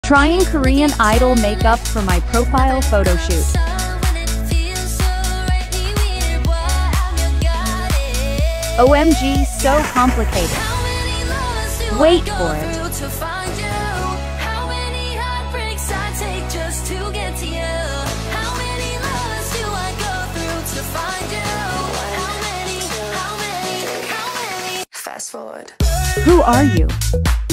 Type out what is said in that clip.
Trying Korean Idol makeup for my profile photo shoot. OMG, so complicated. Wait for it. Fast forward. Who are you?